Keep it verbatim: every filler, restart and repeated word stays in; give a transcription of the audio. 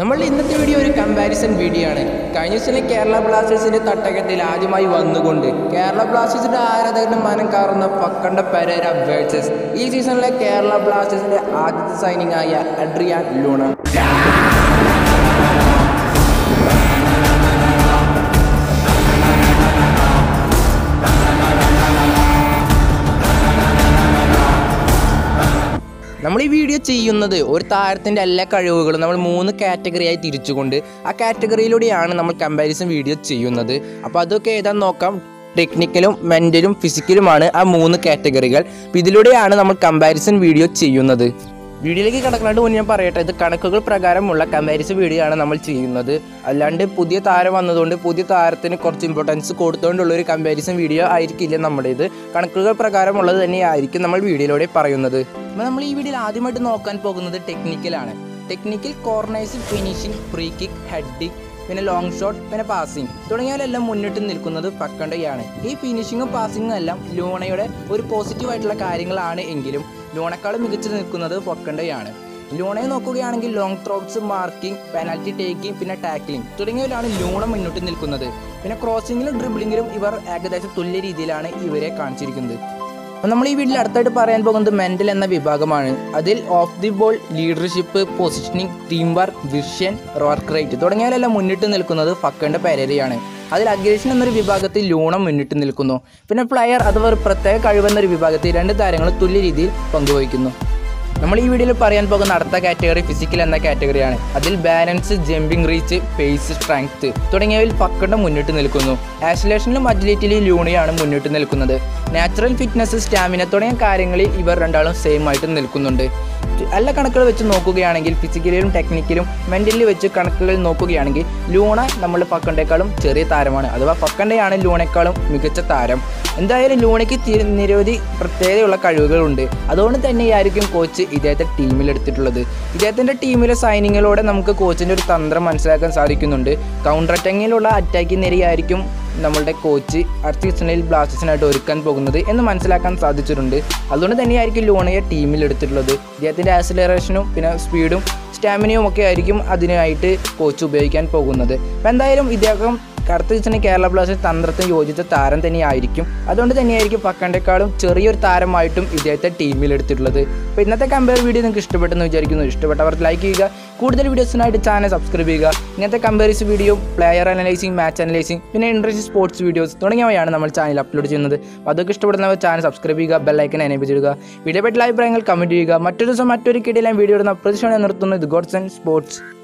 നമ്മൾ ഇന്നത്തെ വീഡിയോ ഒരു കമ്പാരിസൺ വീഡിയോ ആണ്. കഴിഞ്ഞ സീസണിൽ കേരള ബ്ലാസ്റ്റേഴ്സിന്റെ തട്ടകത്തിൽ ആദ്യമായി വന്നുകൊണ്ട് കേരള ബ്ലാസ്റ്റേഴ്സിന്റെ ആരാധകരുടെ മനം കാറുന്ന ഫക്കണ്ട പെരേര വേഴ്സസ് ഈ സീസണിലെ കേരള ബ്ലാസ്റ്റേഴ്സിന്റെ ആദ്യത്തെ സൈനിങ് ആയ അഡ്രിയാൻ ലൂണ. നമ്മൾ ഈ വീഡിയോ ചെയ്യുന്നത് ഒരു താരത്തിൻ്റെ എല്ലാ കഴിവുകളും നമ്മൾ മൂന്ന് കാറ്റഗറിയായി തിരിച്ചുകൊണ്ട് ആ കാറ്റഗറിയിലൂടെയാണ് നമ്മൾ കമ്പാരിസൺ വീഡിയോ ചെയ്യുന്നത്. അപ്പോൾ അതൊക്കെ ഏതാണെന്ന് നോക്കാം. ടെക്നിക്കലും മെൻ്റലും ഫിസിക്കലുമാണ് ആ മൂന്ന് കാറ്റഗറികൾ. അപ്പോൾ ഇതിലൂടെയാണ് നമ്മൾ കമ്പാരിസൺ വീഡിയോ ചെയ്യുന്നത്. വീഡിയോയിലേക്ക് കിടക്കുന്നതിന് മുന്നേ ഞാൻ പറയട്ടെ, ഇത് കണക്കുകൾ പ്രകാരമുള്ള കമ്പാരിസൺ വീഡിയോ ആണ് നമ്മൾ ചെയ്യുന്നത്. അല്ലാണ്ട് പുതിയ താരം വന്നതുകൊണ്ട് പുതിയ താരത്തിന് കുറച്ച് ഇമ്പോർട്ടൻസ് കൊടുത്തുകൊണ്ടുള്ളൊരു കമ്പാരിസൺ വീഡിയോ ആയിരിക്കില്ല നമ്മുടേത്. കണക്കുകൾ പ്രകാരമുള്ളത് തന്നെയായിരിക്കും നമ്മൾ വീഡിയോയിലൂടെ പറയുന്നത്. അപ്പോൾ നമ്മൾ ഈ വീഡിയോയിൽ ആദ്യമായിട്ട് നോക്കാൻ പോകുന്നത് ടെക്നിക്കലാണ്. Technical corners, finishing, free kick, heading, പിന്നെ ലോങ് ഷോട്ട്, പിന്നെ പാസിംഗ് തുടങ്ങിയവരെല്ലാം മുന്നിട്ട് നിൽക്കുന്നത് ഫക്കണ്ടയാണ്. ഈ ഫിനിഷിങ്ങും പാസിങ്ങും എല്ലാം ലൂണയുടെ ഒരു പോസിറ്റീവായിട്ടുള്ള കാര്യങ്ങളാണ് എങ്കിലും ലൂണക്കാളും മികച്ചു നിൽക്കുന്നത് ഫക്കണ്ടയാണ്. ലൂണയെ നോക്കുകയാണെങ്കിൽ long throws, marking, penalty taking, പിന്നെ ടാക്ലിംഗ് തുടങ്ങിയവരാണ് ലൂണ മുന്നിട്ട് നിൽക്കുന്നത്. പിന്നെ ക്രോസിങ്ങിലും ഡ്രിബിളിങ്ങിലും ഇവർ ഏകദേശം തുല്യ രീതിയിലാണ് ഇവരെ കാണിച്ചിരിക്കുന്നത്. നമ്മൾ ഈ വീഡിയോയിൽ അടുത്തായിട്ട് പറയാൻ പോകുന്നത് മെൻ്റൽ എന്ന വിഭാഗമാണ്. അതിൽ off the ball, leadership, positioning, team work, vision, work rate തുടങ്ങിയവരെല്ലാം മുന്നിട്ട് നിൽക്കുന്നത് ഫക്കണ്ട പെരേരയാണ്. അതിൽ അഗ്രഷൻ എന്നൊരു വിഭാഗത്തിൽ ലൂണ മുന്നിട്ട് നിൽക്കുന്നു. പിന്നെ പ്ലെയർ അഥവാ ഒരു പ്രത്യേക കഴിവെന്നൊരു വിഭാഗത്തിൽ രണ്ട് താരങ്ങൾ തുല്യ രീതിയിൽ പങ്കുവഹിക്കുന്നു. നമ്മൾ ഈ വീഡിയോയിൽ പറയാൻ പോകുന്ന അടുത്ത കാറ്റഗറി ഫിസിക്കൽ എന്ന കാറ്റഗറിയാണ്. അതിൽ balance, jumping reach, pace, strength തുടങ്ങിയവയിൽ ഫക്കണ്ട മുന്നിട്ട് നിൽക്കുന്നു. ആക്സിലേഷനിലും അജിലിറ്റിയിലും ലൂണയാണ് മുന്നിട്ട് നിൽക്കുന്നത്. നാച്ചുറൽ ഫിറ്റ്നസ്, സ്റ്റാമിന തുടങ്ങിയ കാര്യങ്ങളിൽ ഇവർ രണ്ടാളും സെയിം ആയിട്ട് നിൽക്കുന്നുണ്ട്. എല്ലാ കണക്കുകൾ വെച്ച് നോക്കുകയാണെങ്കിൽ ഫിസിക്കലിലും ടെക്നിക്കലും മെൻ്റലിലും വെച്ച് കണക്കുകൾ നോക്കുകയാണെങ്കിൽ ലൂണ നമ്മൾ ഫക്കണ്ടേക്കാളും ചെറിയ താരമാണ്. അഥവാ ഫക്കണ്ടയാണ് ലൂണേക്കാളും മികച്ച താരം. എന്തായാലും ലൂണയ്ക്ക് നിരവധി പ്രത്യേകതയുള്ള കഴിവുകളുണ്ട്. അതുകൊണ്ട് തന്നെയായിരിക്കും കോച്ച് ഇദ്ദേഹത്തെ ടീമിലെടുത്തിട്ടുള്ളത്. ഇദ്ദേഹത്തിൻ്റെ ടീമിലെ സൈനിങ്ങിലൂടെ നമുക്ക് കോച്ചിൻ്റെ ഒരു തന്ത്രം മനസ്സിലാക്കാൻ സാധിക്കുന്നുണ്ട്. കൗണ്ടർ അറ്റാക്കിങ്ങിലുള്ള അറ്റാക്കിംഗ് നിരയായിരിക്കും നമ്മളുടെ കോച്ച് അടുത്ത സീസണിൽ ബ്ലാസ്റ്റേഴ്സിനായിട്ട് ഒരുക്കാൻ പോകുന്നത് എന്ന് മനസ്സിലാക്കാൻ സാധിച്ചിട്ടുണ്ട്. അതുകൊണ്ട് തന്നെയായിരിക്കും ലൂണയെ ടീമിലെടുത്തിട്ടുള്ളത്. ഇദ്ദേഹത്തിൻ്റെ ആക്സിലറേഷനും പിന്നെ സ്പീഡും സ്റ്റാമിനയും ഒക്കെ ആയിരിക്കും അതിനായിട്ട് കോച്ച് ഉപയോഗിക്കാൻ പോകുന്നത്. അപ്പോൾ എന്തായാലും ഇദ്ദേഹം അടുത്ത സീസണിൽ കേരള ബ്ലാസ്റ്റേഴ്സ് തന്ത്രത്തിന് യോജിച്ച താരം തന്നെയായിരിക്കും. അതുകൊണ്ട് തന്നെയായിരിക്കും ഫക്കണ്ടേക്കാളും ചെറിയൊരു താരമായിട്ടും ഇദ്ദേഹത്തെ ടീമിലെടുത്തിട്ടുള്ളത്. അപ്പോൾ ഇന്നത്തെ കമ്പയർ വീഡിയോ നിങ്ങൾക്ക് ഇഷ്ടപ്പെട്ടെന്ന് വിചാരിക്കുന്നു. ഇഷ്ടപ്പെട്ടവർ ലൈക്ക് ചെയ്യുക. കൂടുതൽ വീഡിയോസിനായിട്ട് ചാനൽ സബ്സ്ക്രൈബ് ചെയ്യുക. ഇങ്ങനത്തെ comparison video, player analysing, match analysing, പിന്നെ ഇൻട്രസ്റ്റ് സ്പോർട്സ് വീഡിയോസ് തുടങ്ങിയവയാണ് നമ്മൾ ചാനൽ അപ്ലോഡ് ചെയ്യുന്നത്. അപ്പോൾ അതൊക്കെ ഇഷ്ടപ്പെടുന്നവർ ചാനൽ സബ്സ്ക്രൈബ് ചെയ്യുക, ബെല്ലൈക്കൻ എനേബിൾ ചെയ്യുക. വീഡിയോ പറ്റിയ അഭിപ്രായങ്ങൾ കമൻറ്റ് ചെയ്യുക. മറ്റൊരു ദിവസം മറ്റൊരു കിടിലൻ വീഡിയോ ഇടുന്ന പ്രതീക്ഷയോടെ നിർത്തുന്നു. ഇത് ഗോഡ്സ് ആൻഡ് സ്പോർട്സ്.